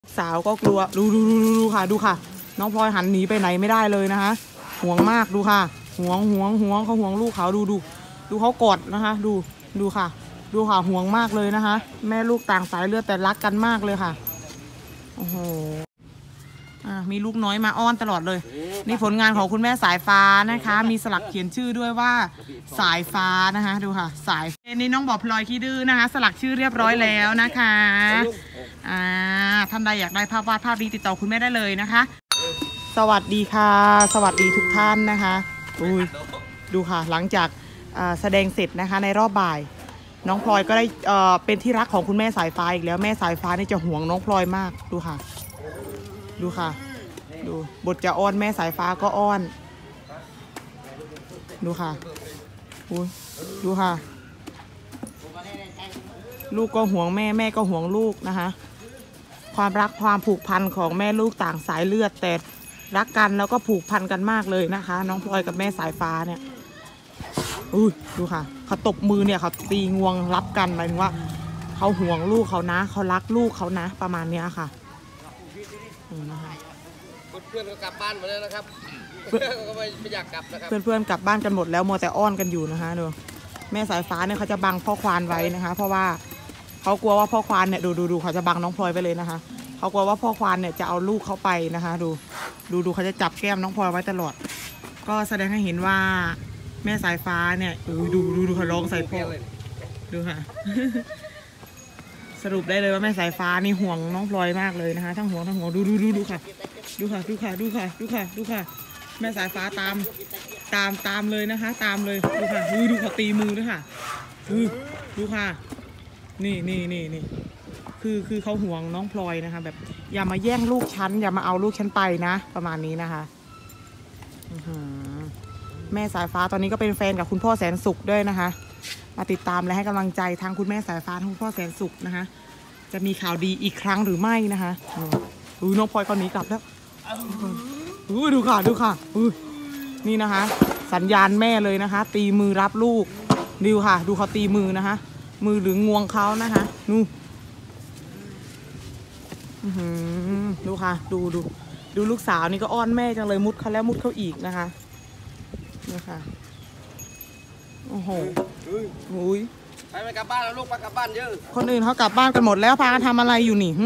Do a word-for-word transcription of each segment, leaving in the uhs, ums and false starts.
สาวก็กลัวดูดูดูดูค่ะดูค่ะน้องพลอยหันหนีไปไหนไม่ได้เลยนะคะห่วงมากดูค่ะห่วงห่วงห่วงเขาห่วงลูกเขาดูดูดูเขากอดนะคะดูดูค่ะดูค่ะห่วงมากเลยนะคะแม่ลูกต่างสายเลือดแต่รักกันมากเลยค่ะโอ้โหอ่ามีลูกน้อยมาอ้อนตลอดเลยนี่ผลงานของคุณแม่สายฟ้านะคะมีสลักเขียนชื่อด้วยว่าสายฟ้านะคะดูค่ะสายนี่น้องบอกพลอยขี้ดื้อนะคะสลักชื่อเรียบร้อยแล้วนะคะอ่าท่านใดอยากได้ภาพวาดภาพนี้ติดต่อคุณแม่ได้เลยนะคะสวัสดีค่ะสวัสดีทุกท่านนะคะอุ้ยดูค่ะหลังจากแสดงเสร็จนะคะในรอบบ่ายน้องพลอยก็ได้เอ่อเป็นที่รักของคุณแม่สายฟ้าอีกแล้วแม่สายฟ้านี่จะห่วงน้องพลอยมากดูค่ะดูค่ะดูบทจะอ้อนแม่สายฟ้าก็อ้อนดูค่ะอุ้ยดูค่ะลูกก็ห่วงแม่แม่ก็ห่วงลูกนะคะความรักความผูกพันของแม่ลูกต่างสายเลือดแต่รักกันแล้วก็ผูกพันกันมากเลยนะคะน้องพลอยกับแม่สายฟ้าเนี่ยอุ้ยดูค่ะเขาตบมือเนี่ยเขาตีงวงรับกันหมายถึงว่าเขาห่วงลูกเขานะเขารักลูกเขานะประมาณเนี้ยค่ะนะคะเพื่อนก็กลับบ้านหมดแล้วนะครับเพื่อนก็ไม่อยากกลับนะครับเพื่อนๆกลับบ้านกันหมดแล้วมัวแต่อ้อนกันอยู่นะคะดูแม่สายฟ้าเนี่ยเขาจะบังพ่อควานไว้นะคะเพราะว่าเขากลัวว่าพ่อควานเนี่ยดูดูดูเขาจะบังน้องพลอยไปเลยนะคะเขากลัวว่าพ่อควานเนี่ยจะเอาลูกเขาไปนะคะดูดูดูเขาจะจับแก้มน้องพลอยไว้ตลอดก็แสดงให้เห็นว่าแม่สายฟ้าเนี่ยดูดูดูดูเขาร้องใส่พ่อดูค่ะสรุปได้เลยว่าแม่สายฟ้านี่ห่วงน้องพลอยมากเลยนะคะทั้งห่วงทั้งห่วงดูดูดูดูค่ะดูค่ะดูค่ะดูค่ะดูค่ะดูค่ะแม่สายฟ้าตามตามตามเลยนะคะตามเลยดูค่ะดูดูเขาตีมือด้วยค่ะดูดูค่ะนี่นี่นี่นี่คือคือเขาห่วงน้องพลอยนะคะแบบอย่ามาแย่งลูกฉันอย่ามาเอาลูกฉันไปนะประมาณนี้นะคะแม่สายฟ้าตอนนี้ก็เป็นแฟนกับคุณพ่อแสนสุขด้วยนะคะมาติดตามและให้กำลังใจทางคุณแม่สายฟ้าทางคุณพ่อแสนสุขนะคะจะมีข่าวดีอีกครั้งหรือไม่นะคะดูน้องพลอยเขาหนีกลับแล้วดูค่ะดูค่ะนี่นะคะสัญญาณแม่เลยนะคะตีมือรับลูกดูค่ะดูเขาตีมือนะคะมือหรืองวงเขานะคะนู่ดูค่ะดูดูดูลูกสาวนี่ก็อ้อนแม่จังเลยมุดเขาแล้วมุดเขาอีกนะคะนี่ค่ะโอ้โหอุ้ยไปไปกลับบ้านแล้วลูกไปกลับบ้านเยอะคนอื่นเขากลับบ้านกันหมดแล้วพากันทำอะไรอยู่นี่ฮึ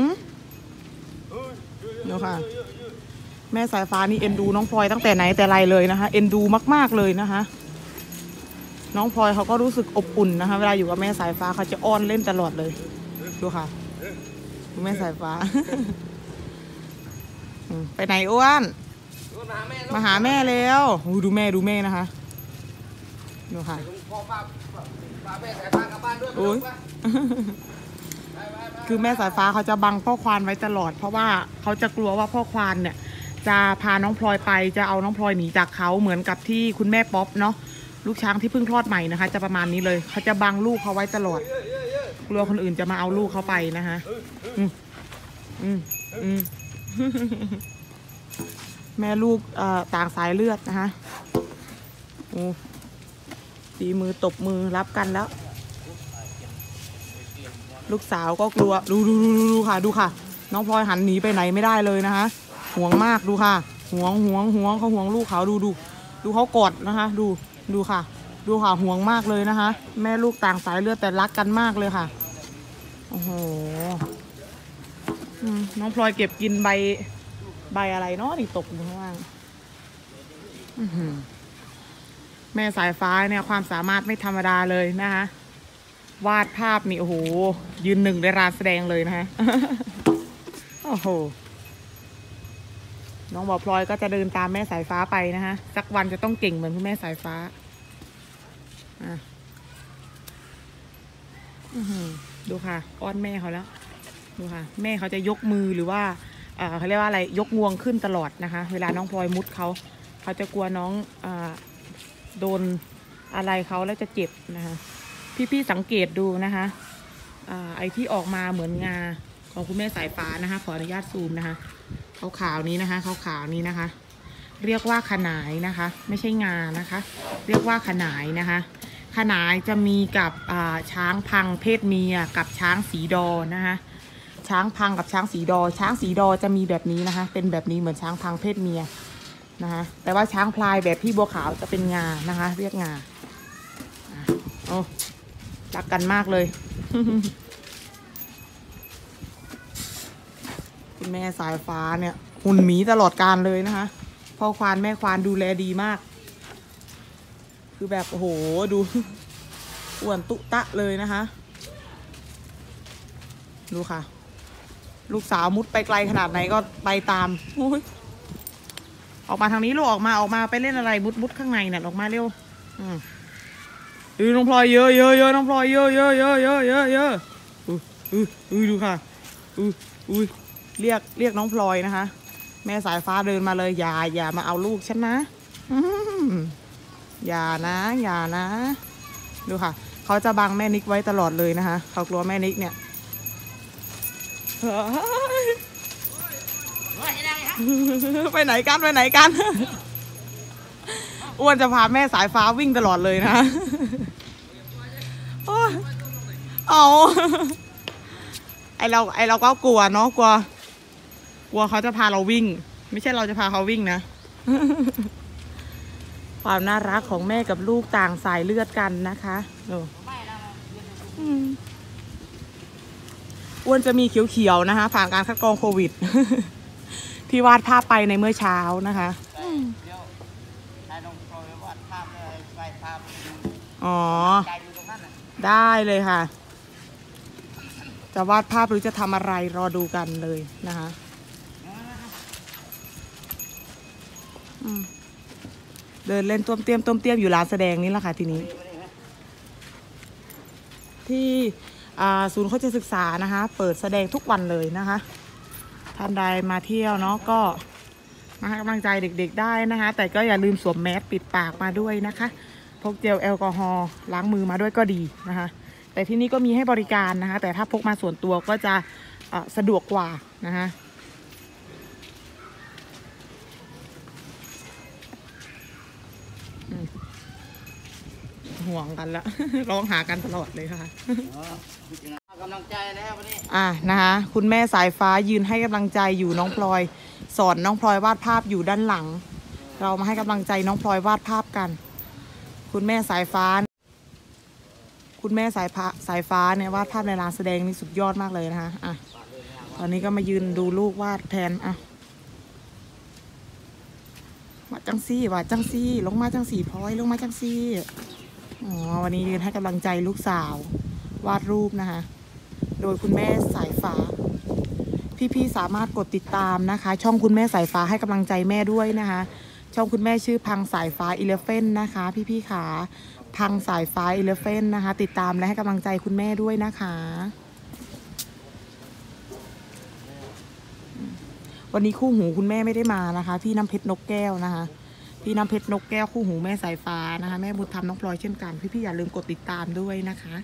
ดูค่ะแม่สายฟ้านี่เอ็นดูน้องพลอยตั้งแต่ไหนแต่ไรเลยนะคะเอ็นดูมากๆเลยนะคะน้องพลอยเขาก็รู้สึกอบอุ่นนะคะเวลาอยู่กับแม่สายฟ้าเขาจะอ้อนเล่นตลอดเลยดูค่ะแม่สายฟ้าไปไหนอ้วนมาหาแม่แล้วดูแม่ดูแม่นะคะดูค่ะคือแม่สายฟ้าเขาจะบังพ่อควานไว้ตลอดเพราะว่าเขาจะกลัวว่าพ่อควานเนี่ยจะพาน้องพลอยไปจะเอาน้องพลอยหนีจากเขาเหมือนกับที่คุณแม่ป๊อปเนาะลูกช้างที่เพิ่งคลอดใหม่นะคะจะประมาณนี้เลยเขาจะบังลูกเขาไว้ตลอดกลัวคนอื่นจะมาเอาลูกเขาไปนะคะอืมอืมอืมแม่ลูกต่างสายเลือดนะคะโอ้ตีมือตบมือรับกันแล้วลูกสาวก็กลัวดูดูดูดูค่ะดูค่ะน้องพลอยหันหนีไปไหนไม่ได้เลยนะคะห่วงมากดูค่ะห่วงห่วงห่วงเขาห่วงลูกเขาดูดูดูเขากอดนะคะดูดูค่ะดูค่ะห่วงมากเลยนะคะแม่ลูกต่างสายเลือดแต่รักกันมากเลยค่ะโอ้โหน้องพลอยเก็บกินใบใบอะไรเนาะนี่ตกอยู่ข้างล่างแม่สายฟ้าเนี่ยความสามารถไม่ธรรมดาเลยนะคะวาดภาพนี่โอ้โหยืนหนึ่งในร้านแสดงเลยนะคะโอ้โหน้องบอกพลอยก็จะเดินตามแม่สายฟ้าไปนะคะสักวันจะต้องเก่งเหมือนคุณแม่สายฟ้าอ่ะดูค่ะอ้อนแม่เขาแล้วดูค่ะแม่เขาจะยกมือหรือว่าเขาเรียกว่าอะไรยกงวงขึ้นตลอดนะคะเวลาน้องพลอยมุดเขาเขาจะกลัวน้องโดนอะไรเขาแล้วจะเจ็บนะคะพี่ๆสังเกตดูนะคะไอที่ออกมาเหมือนงาของคุณแม่สายฟ้านะคะขออนุญาตซูมนะคะขาวๆนี้นะคะขาวๆนี้นะคะเรียกว่าขนายนะคะไม่ใช่งานะคะเรียกว่าขนายนะคะขนายจะมีกับช้างพังเพศเมียกับช้างสีดอนะคะช้างพังกับช้างสีดอช้างสีดอจะมีแบบนี้นะคะเป็นแบบนี้เหมือนช้างพังเพศเมียนะคะแต่ว่าช้างพลายแบบพี่บัวขาวจะเป็นงานะคะเรียกงาโอ้รักกันมากเลย คุณแม่สายฟ้าเนี่ยหุ่นหมีตลอดการเลยนะคะพ่อควานแม่ควานดูแลดีมากคือแบบโอ้โหดู อ้วนตุตะเลยนะคะดูค่ะลูกสาวมุดไปไกลขนาดไหนก็ไปตามโอ้ยออกมาทางนี้ลูกออกมาออกมาไปเล่นอะไรมุดมุดข้างในเนี่ยออกมาเร็วอืมอือน้องพลอยเยอะเยอะเยอะน้องพลอยเยอะเยอะเยอะเยอะเยอะเยอะอืออืออือดูค่ะอืออุ้ยเรียกเรียกน้องพลอยนะคะแม่สายฟ้าเดินมาเลยอย่าอย่ามาเอาลูกฉันนะอย่านะอย่านะดูค่ะเขาจะบังแม่นิกไว้ตลอดเลยนะคะเขากลัวแม่นิกเนี่ยไปไหนกันไปไหนกันอ้วนจะพาแม่สายฟ้าวิ่งตลอดเลยนะเอาไอเราไอเราก็กลัวเนาะกลัวกลัวเขาจะพาเราวิ่งไม่ใช่เราจะพาเขาวิ่งนะความน่ารักของแม่กับลูกต่างสายเลือดกันนะคะอ้วนจะมีเขียวๆนะคะผ่านการคัดกรองโควิดที่วาดภาพไปในเมื่อเช้านะคะอ๋อได้เลยค่ะจะวาดภาพหรือจะทำอะไรรอดูกันเลยนะคะเดินเล่นต้มเตี้ยมต้มเตี้ยมอยู่ร้านแสดงนี่แหละค่ะทีนี้ที่ศูนย์โฆษศึกษานะคะเปิดแสดงทุกวันเลยนะคะท่านใดมาเที่ยวเนาะก็มาให้กำลังใจเด็กๆได้นะคะแต่ก็อย่าลืมสวมแมสปิดปากมาด้วยนะคะพกเจลแอลกอฮอล์ล้างมือมาด้วยก็ดีนะคะแต่ที่นี่ก็มีให้บริการนะคะแต่ถ้าพกมาส่วนตัวก็จะสะดวกกว่านะคะห่วงกันละ ร้องหากันตลอดเลยค่ะกำลังใจนะครับวันนี้อ่ะนะคะคุณแม่สายฟ้ายืนให้กำลังใจอยู่น้องพลอยสอนน้องพลอยวาดภาพอยู่ด้านหลังเรามาให้กำลังใจน้องพลอยวาดภาพกันคุณแม่สายฟ้าคุณแม่สายฟ้าสายฟ้าเนี่ยวาดภาพในร้านแสดงนี่สุดยอดมากเลยนะคะอ่ะตอนนี้ก็มายืนดูลูกวาดแทนอ่ะวาดจังซี่วาดจังซี่ลงมาจังซี่พลอยลงมาจังซี่อ๋อวันนี้ยืนให้กำลังใจลูกสาววาดรูปนะคะโดยคุณแม่สายฟ้าพี่ๆสามารถกดติดตามนะคะช่องคุณแม่สายฟ้าให้กำลังใจแม่ด้วยนะคะช่องคุณแม่ชื่อพังสายฟ้าอีเลฟเฟนนะคะพี่ๆขาพังสายฟ้าอีเลฟเฟนนะคะติดตามและให้กำลังใจคุณแม่ด้วยนะคะวันนี้คู่หูคุณแม่ไม่ได้มานะคะพี่น้ำเพชรนกแก้วนะคะพี่น้ำเพชรนกแก้วคู่หูแม่สายฟ้านะคะแม่บุญธรรมน้องพลอยเช่นกันพี่ๆอย่าลืมกดติดตามด้วยนะคะ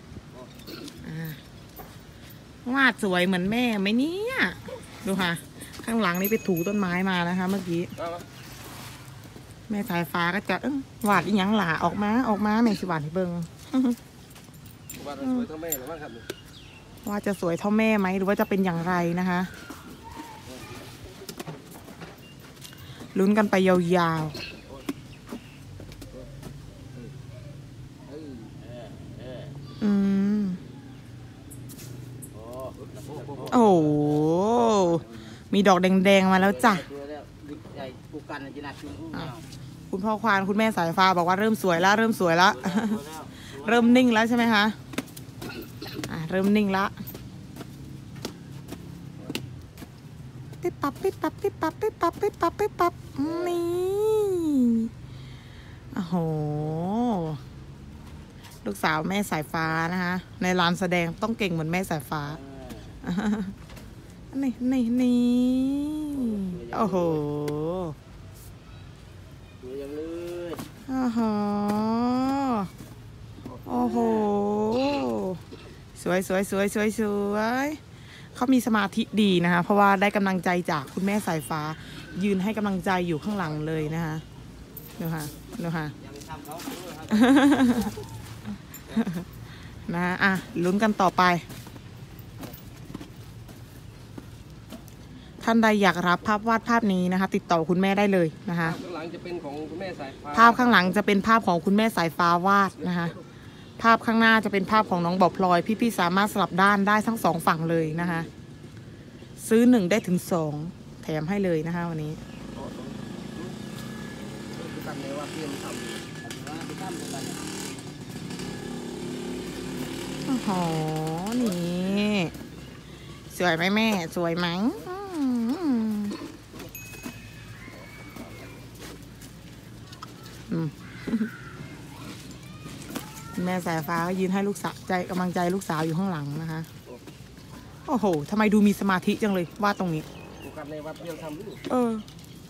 วาดสวยเหมือนแม่ไหมเนี่ยดูค่ะข้างหลังนี่ไปถูต้นไม้มานะคะเมื่อกี้แม่สายฟ้าก็จะเออวาดอีหยังหล่าออกมาออกมาแม่สิวาดให้เบิ่งวาดสวยเท่าแม่หรือว่าครับว่าจะสวยเท่าแม่ไหมหรือว่าจะเป็นอย่างไรนะคะลุ้นกันไปยาวๆอืมโอ้โหมีดอกแดงๆมาแล้วจ้ะคุณพ่อควานคุณแม่สายฟ้าบอกว่าเริ่มสวยแล้วเริ่มสวยแล้วเริ่มนิ่งแล้วใช่ไหมคะอ่ะเริ่มนิ่งแล้วปิ๊บปั๊บปิ๊บปั๊บปิ๊บปั๊บปิ๊บปั๊บปิ๊บปั๊บปิ๊บปั๊บนี่โอ้โหลูกสาวแม่สายฟ้านะคะในลานแสดงต้องเก่งเหมือนแม่สายฟ้านี่นี่นี่โอ้โหโอ้โหโอ้โหสวยสวยสวยสวยสวยเขามีสมาธิดีนะคะเพราะว่าได้กำลังใจจากคุณแม่สายฟ้ายืนให้กำลังใจอยู่ข้างหลังเลยนะคะดูค่ะดูค่ะนะอ่ะลุ้นกันต่อไปท่านใดอยากรับภาพวาดภาพนี้นะคะ ติดต่อคุณแม่ได้เลยนะคะข้างหลังจะเป็นของคุณแม่สายฟ้าภาพข้างหลังจะเป็นภาพของคุณแม่สายฟ้าวาดนะคะ ภาพข้างหน้าจะเป็นภาพของน้องบ่อพลอยพี่ๆสามารถสลับด้านได้ทั้งสองฝั่งเลยนะคะ ซื้อหนึ่งได้ถึงสองแถมให้เลยนะคะวันนี้ตั้งเลยว่าเพียนทำว่าไปทำตรงนั้นโอ้โหนี่สวยไหมแม่สวยไหมอืมอืม แม่สายฟ้าก็ยืนให้ลูกสาวใจกำลังใจลูกสาวอยู่ข้างหลังนะคะ โอ้โหทำไมดูมีสมาธิจังเลยวาดตรงนี้โอกาสในวัดเพียนทำด้วยเออ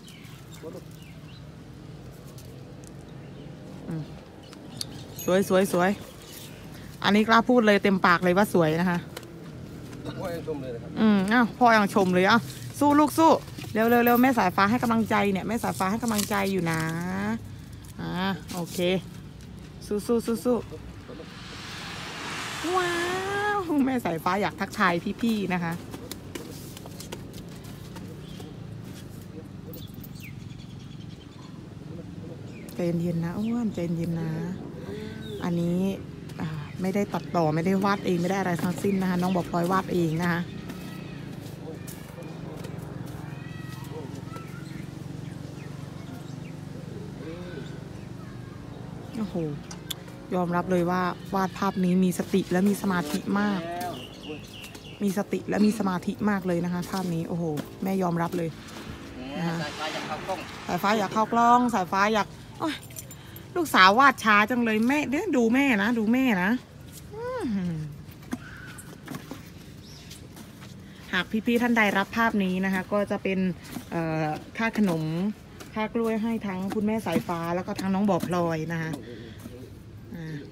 อืมสวยสวยสวยอันนี้กล้าพูดเลยเต็มปากเลยว่าสวยนะคะพ่อยังชมเลยนะครับอืมอ้าวพ่อยังชมเลยอ่ะสู้ลูกสู้เร็วเร็วเร็วแม่สายฟ้าให้กำลังใจเนี่ยแม่สายฟ้าให้กำลังใจอยู่นะอ่าโอเคสู้สู้สู้สู้ว้าวแม่สายฟ้าอยากทักทายพี่ๆนะคะใจเย็นๆนะอ้วนใจเย็นๆนะอันนี้อ่าไม่ได้ตัดต่อไม่ได้วาดเองไม่ได้อะไรทั้งสิ้นนะคะน้องบอกพลอยวาดเองนะคะโอ้โหยอมรับเลยว่าวาดภาพนี้มีสติและมีสมาธิมาก มีสติและมีสมาธิมากเลยนะคะภาพนี้โอ้โหแม่ยอมรับเลยสายฟ้าอยากเข้ากล้องสายฟ้าอยากเข้ากล้องสายฟ้าอยากโอ๊ยลูกสาววาดช้าจังเลยแม่เดี๋ยวดูแม่นะดูแม่นะอื้อหือหากพี่ๆท่านใดรับภาพนี้นะคะ ก็จะเป็นเอ่อค่าขนมค่ากล้วยให้ทั้งคุณแม่สายฟ้าแล้วก็ทั้งน้องบ่อพลอยนะคะอ่า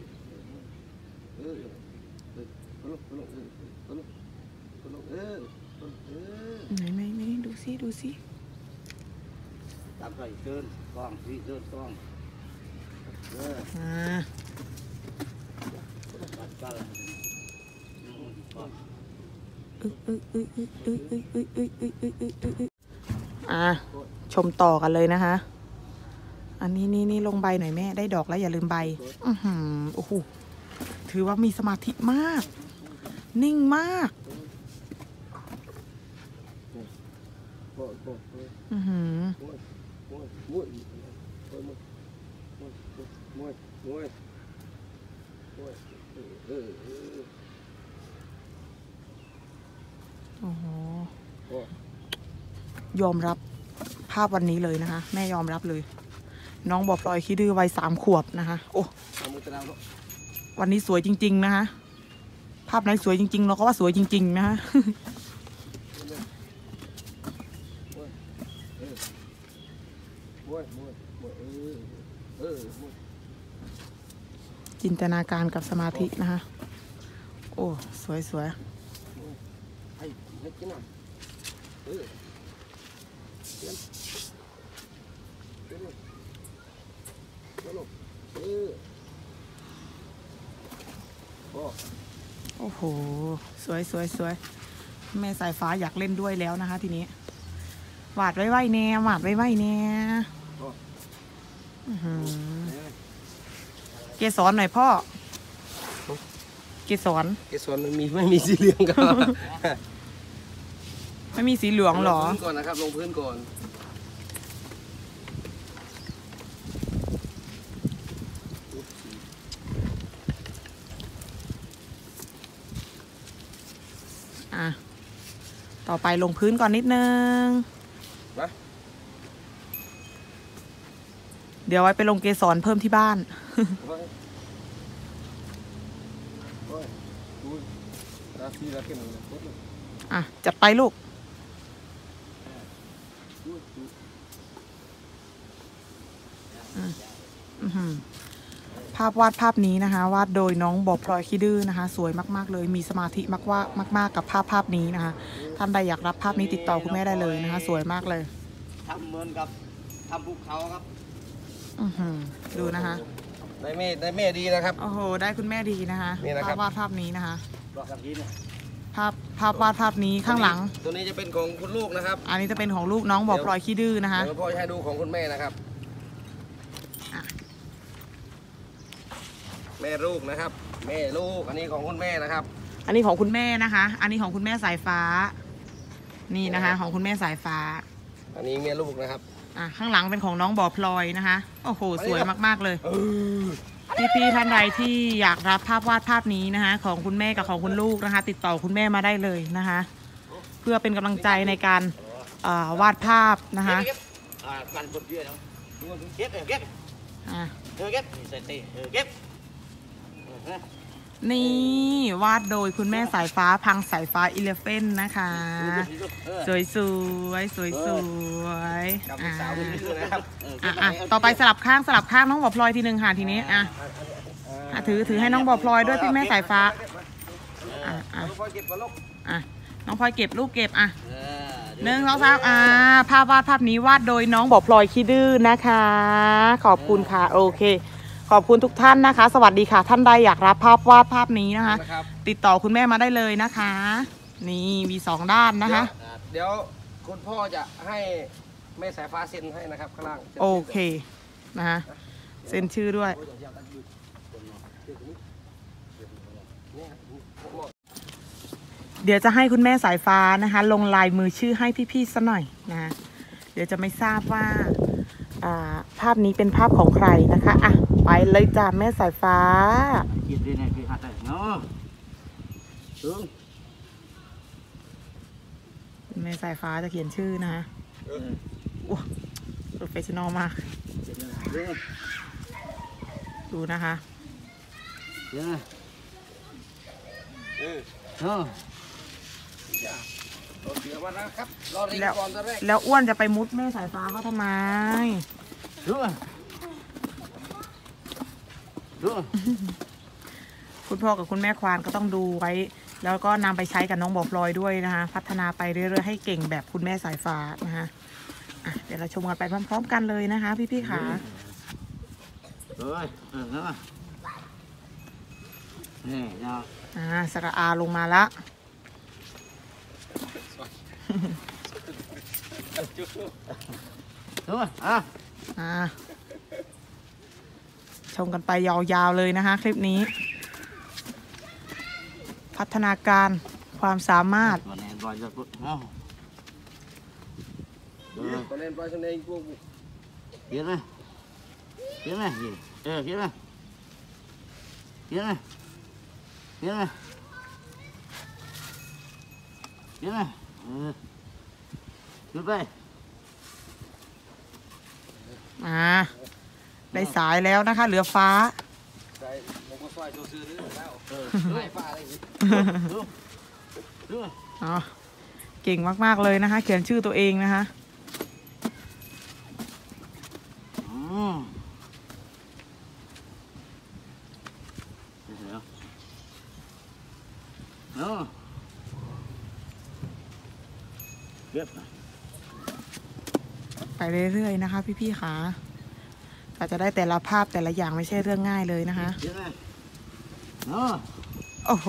ไหนไหนไหนดูซิดูซิตามไปเดินกล้องที่เดินกล้องเอออ่าตัดกันอึ๊อึ๊อึ๊อึ๊อึ๊อึ๊อึ๊อึ๊อึ๊อึ๊อึ๊อึ๊อึ๊อึ๊อ่าชมต่อกันเลยนะคะ อันนี้นี่นี่ลงใบหน่อยแม่ได้ดอกแล้วอย่าลืมใบอือหือโอ้โหถือว่ามีสมาธิมาก นิ่งมากอือหือมวยมวยมวยมวยมวยมวยเออเออโอ้โหยอมรับภาพวันนี้เลยนะคะ แม่ยอมรับเลย น้องบ่อพลอยขี้ดื้อวัยสามขวบนะคะโอ้วันนี้สวยจริงๆนะคะภาพไหนสวยจริงๆเราก็ว่าสวยจริงๆนะคะจินตนาการกับสมาธินะคะโอ้สวยสวยโอ้โหสวยสวยสวยแม่สายฟ้าอยากเล่นด้วยแล้วนะคะทีนี้วาดไว้ไว้แน่วาดไว้ไว้แน่เกสรหน่อยพ่อเกสรเกสรมันมีไม่มีสีเหลืองครับไม่มีสีเหลืองหรอลงพื้นก่อนนะครับลงพื้นก่อนอ่ะต่อไปลงพื้นก่อนนิดนึงนะเดี๋ยวไว้ไปลงเกสรเพิ่มที่บ้านอ่ะจัดไปลูกภาพวาดภาพนี้นะคะวาดโดยน้องบ่อพลอยขี้ดื้อนะคะสวยมากๆเลยมีสมาธิมากว่ามากๆกับภาพภาพนี้นะคะท่านใดอยากรับภาพนี้ติดต่อคุณแม่ได้เลยนะคะสวยมากเลยทำเหมือนกับทำภูเขาครับดูนะคะได้แม่ได้แม่ดีนะครับโอ้โหได้คุณแม่ดีนะคะภาพวาดภาพนี้นะคะภาพภาพวาดภาพนี้ข้างหลังตัวนี้จะเป็นของคุณลูกนะครับอันนี้จะเป็นของลูกน้องบอกพลอยขี้ดื้อนะคะเดี๋ยวพ่อจะให้ดูของคุณแม่นะครับอ่ะแม่ลูกนะครับ แม่ลูกอันนี้ของคุณแม่นะครับอันนี้ของคุณแม่นะคะ อันนี้ของคุณแม่สายฟ้า นี่นะคะ ของคุณแม่สายฟ้าอันนี้แม่ลูกนะครับอ่ะข้างหลังเป็นของน้องบ่อพลอยนะคะโอ้โหสวยมากๆเลยเออพี่ๆท่านใดที่อยากรับภาพวาดภาพนี้นะคะ ของคุณแม่กับของคุณลูกนะคะ ติดต่อคุณแม่มาได้เลยนะคะ เพื่อเป็นกำลังใจในการเอ่อวาดภาพนะคะเก็บอ่ากันบนเยื่อเนาะเก็บเก็บอ่ะเออเก็บใส่ตีเออเก็บนี่วาดโดยคุณแม่สายฟ้าพังสายฟ้าอีเลฟเฟนนะคะ สวยสวยสวยสวยๆอ่าอ่ะอ่ะต่อไปสลับข้างสลับข้างน้องบ่อพลอยทีหนึ่งค่ะทีนี้อ่ะอ่ะถือถือให้น้องบ่อพลอยด้วยพี่แม่สายฟ้าอ่ะอ่ะพ่อเก็บก่อนลูกอ่ะน้องพลอยเก็บลูกเก็บอ่ะหนึ่งสองสามอ่าภาพวาดภาพนี้วาดโดยน้องบ่อพลอยขี้ดื้อนะคะ ขอบคุณค่ะโอเค ขอบคุณทุกท่านนะคะ สวัสดีค่ะ ท่านใดอยากรับภาพวาดภาพนี้นะคะ ติดต่อคุณแม่มาได้เลยนะคะ นี่มีสองด้านนะคะเดี๋ยวคุณพ่อจะให้แม่สายฟ้าเซ็นให้นะครับข้างล่างโอเคนะคะเซ็นชื่อด้วย เดี๋ยวจะให้คุณแม่สายฟ้านะคะ ลงลายมือชื่อให้พี่ๆซะหน่อยนะคะเดี๋ยวจะไม่ทราบว่าอ่าภาพนี้เป็นภาพของใครนะคะอ่ะไปเลยจ้าแม่สายฟ้าเขียนได้ไหนคือหัดได้เนาะถึงแม่สายฟ้าจะเขียนชื่อนะคะว้าโปรเฟชชั่นอลมาก ดูนะคะเดี๋ยวนะเออเออเดี๋ยวมานะครับรอเรียนแล้วก่อนตอนแรกแล้วอ้วนจะไปมุดแม่สายฟ้าเขาทำไมดูดูคุณพ่อกับคุณแม่ควานก็ต้องดูไว้ แล้วก็นำไปใช้กับน้องบ่อพลอยด้วยนะคะ พัฒนาไปเรื่อยๆให้เก่งแบบคุณแม่สายฟ้านะคะอ่ะเดี๋ยวเราชมกันไปพร้อมๆกันเลยนะคะ พี่ๆค่ะเฮ้ยเออนะนี่เนาะอ่าสระอาลงมาละดูอ่ะอ่าชมกันไปยาวๆเลยนะคะ คลิปนี้ พัฒนาการความสามารถตัวแนนบอยจะปุ๊บเนาะตัวแนนบอยตัวแนนพวกเห็นไหมเห็นไหมเออเห็นไหมเห็นไหมเห็นไหมเห็นไหมเออดูไปอ่าได้สายแล้วนะคะ เหลือฟ้าใช่ผมก็ซอยตัวซื้อแล้วเออไล่ฟ้าอะไรดูดูอ๋อเก่งมากๆเลยนะคะ เขียนชื่อตัวเองนะคะอืมเดี๋ยวเนาะเก็บไปเรื่อยๆนะคะ พี่ๆค่ะก็จะได้แต่ละภาพแต่ละอย่างไม่ใช่เรื่องง่ายเลยนะคะเห็นไหมเนาะโอ้โห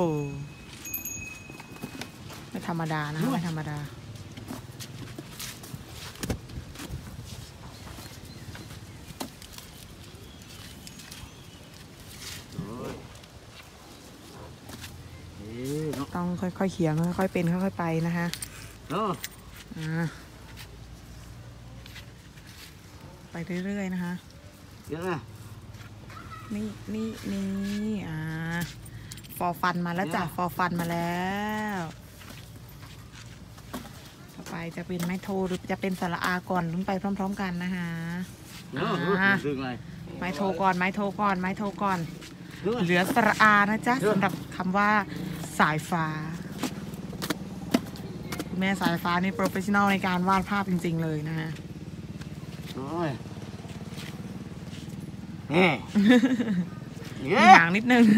ไม่ธรรมดานะคะไม่ธรรมดา ต้องค่อยๆเขียนค่อยๆเป็นค่อยๆไปนะคะเนาะอ่าไปเรื่อยๆนะคะเห็นไหมนี่นี่นี่อ่าฟอฟันมาแล้วจ้ะฟอฟันมาแล้วต่อไปจะเป็นไม้โทหรือจะเป็นสระอาก่อนลุ้นไปพร้อมๆกันนะคะเนาะอ่าดึงเลยไม้โทก่อนไม้โทก่อนไม้โทก่อน เหลือสระอานะจ๊ะสำหรับคำว่าสายฟ้าคุณแม่สายฟ้านี่โปรเฟชชั่นอลในการวาดภาพจริงๆเลยนะฮะโอ้ยนี่มีหางนิดนึง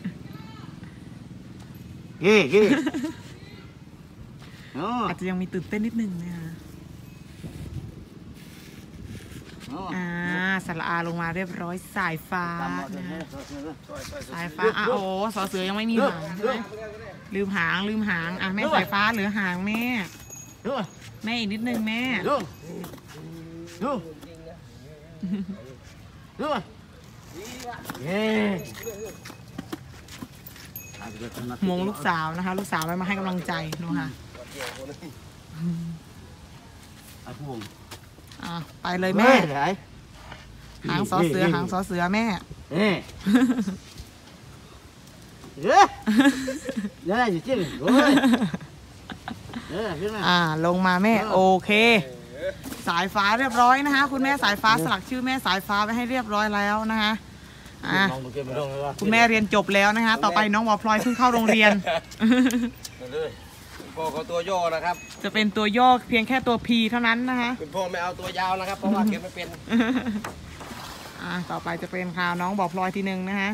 เฮ้ยเฮ้ยเนาะอาจจะยังมีตื่นเต้นนิดนึงนะคะเนาะอ่าสระอาลงมาเรียบร้อยสายฟ้านะฮะสายฟ้าอ่ะโอ้สอเสือยังไม่มีหางใช่ไหมลืมหางลืมหางอ่ะแม่สายฟ้าเหลือหางแม่แม่อีกนิดนึงแม่มงลูกสาวนะคะลูกสาวไปมาให้กำลังใจดูค่ะอ่ะไปเลยแม่หางสอเสือหางสอเสือแม่เอ๊ะเอ๊ะอ่าลงมาแม่โอเคสายฟ้าเรียบร้อยนะคะคุณแม่สายฟ้าสลักชื่อแม่สายฟ้าไว้ให้เรียบร้อยแล้วนะคะอ่ะคุณแม่เรียนจบแล้วนะคะต่อไปน้องวอพลอยเพิ่งเข้าโรงเรียนพ่อเขาตัวย่อนะครับจะเป็นตัวย่อเพียงแค่ตัวพีเท่านั้นนะคะคุณพ่อไม่เอาตัวยาวนะครับเพราะว่าเก็บไม่เป็นอ่าต่อไปจะเป็นข่าวน้องบอกพลอยทีหนึ่งนะคะ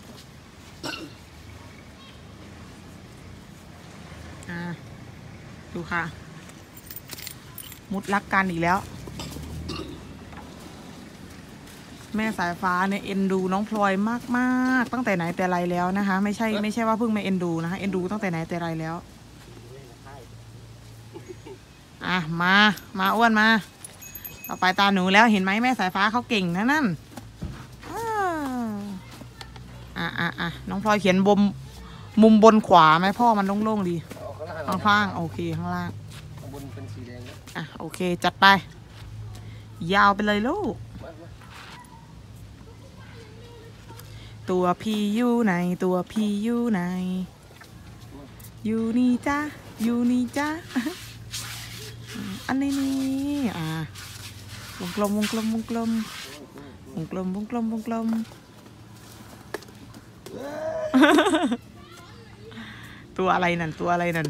อ่าดูค่ะมุดรักกันอีกแล้วแม่สายฟ้าเนี่ยเอ็นดูน้องพลอยมากๆตั้งแต่ไหนแต่ไรแล้วนะคะไม่ใช่ไม่ใช่ว่าเพิ่งมาเอ็นดูนะคะเอ็นดูตั้งแต่ไหนแต่ไรแล้วอ่ะมามาอ้วนมาต่อไปตาหนูแล้วเห็นไหมแม่สายฟ้าเขาเก่งนะนั่นอ่ะอ่ะอ่ะน้องพลอยเขียนบมมุมบนขวาไหมพ่อมันโล่งๆดีข้างล่างโอเคข้างล่างข้างบนเป็นสีแดงอ่ะโอเคจัดไปยาวไปเลยลูกตัวพี่อยู่ไหนตัวพี่อยู่ไหนอยู่นี่จ้าอยู่นี่จ้าอันนี้นี่อ่าวงกลมวงกลมวงกลมวงกลมวงกลมวงกลมตัวอะไรนั่นตัวอะไรนั่น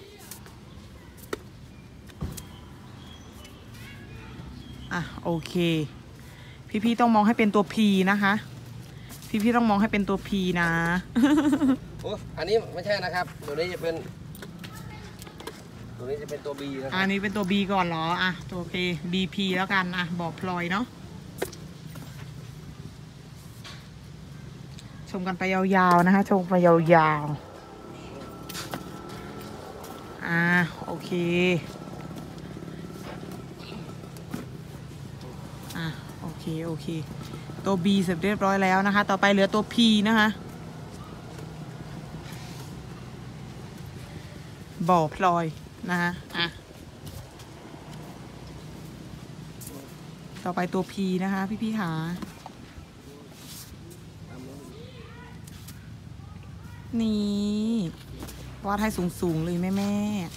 อ่ะโอเคพี่ๆต้องมองให้เป็นตัว P นะคะพี่ๆต้องมองให้เป็นตัว P นะโอ้อันนี้ไม่ใช่นะครับตัวนี้จะเป็นตัวนี้จะเป็นตัว B นะครับอันนี้เป็นตัว B ก่อนเหรออ่ะตัว K บี พี แล้วกันอ่ะบอกพลอยเนาะชมกันไปยาวๆนะคะชมไปยาวๆอ่ะโอเคอ่ะโอเคโอเคตัว B เสร็จเรียบร้อยแล้วนะคะต่อไปเหลือตัว P นะคะบ่อพลอยนะคะอ่ะต่อไปตัว P นะคะพี่ๆหานี่วาดให้สูงๆเลยแม่แม่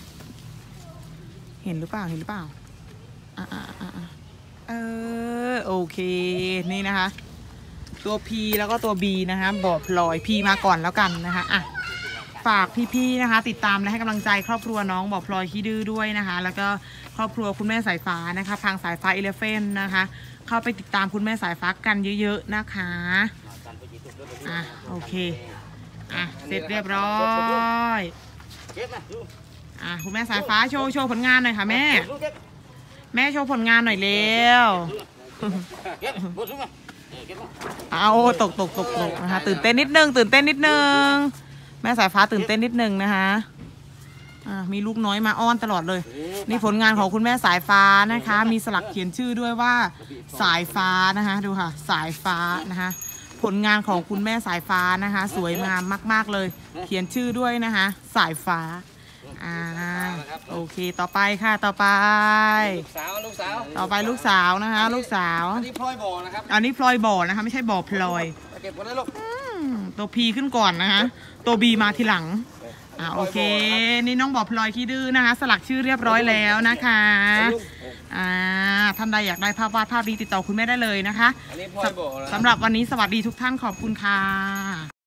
เห็นหรือเปล่าเห็นหรือเปล่าอ่ะอ่ะอ่ะเออโอเคนี่นะคะตัว P แล้วก็ตัว B นะคะบ่อพลอย P มาก่อนแล้วกันนะคะอ่ะฝากพี่ๆนะคะติดตามและให้กำลังใจครอบครัวน้องบ่อพลอยขี้ดื้อด้วยนะคะแล้วก็ครอบครัวคุณแม่สายฟ้านะคะทางสายฟ้าอีเลฟเฟนนะคะเข้าไปติดตามคุณแม่สายฟ้ากันเยอะๆนะคะอ่ะโอเคอ่ะเสร็จเรียบร้อยอ่ะคุณแม่สายฟ้าโชว์โชว์ผลงานหน่อยค่ะแม่แม่โชว์ผลงานหน่อยเร็วเอาตกตกตกตกนะคะตื่นเต้นนิดนึงตื่นเต้นนิดนึงแม่สายฟ้าตื่นเต้นนิดนึงนะคะอ่ามีลูกน้อยมาอ้อนตลอดเลยนี่ผลงานของคุณแม่สายฟ้านะคะมีสลักเขียนชื่อด้วยว่าสายฟ้านะคะดูค่ะสายฟ้านะคะผลงานของคุณแม่สายฟ้านะคะสวยงามมากๆเลยเขียนชื่อด้วยนะคะสายฟ้าอ่าโอเคต่อไปค่ะต่อไปลูกสาวลูกสาวต่อไปลูกสาวนะคะลูกสาวอันนี้พลอยบ่อนะครับอันนี้พลอยบ่อนะคะไม่ใช่บ่อพลอยเก็บหมดเลยลูกตัว P ขึ้นก่อนนะคะตัว B มาทีหลังอ่าโอเคนี่น้องบ่อพลอยขี้ดื้อนะคะสลักชื่อเรียบร้อยแล้วนะคะอ่าท่านใดอยากได้ภาพวาดภาพดีติดต่อคุณแม่ได้เลยนะคะสำหรับวันนี้สวัสดีทุกท่านขอบคุณค่ะ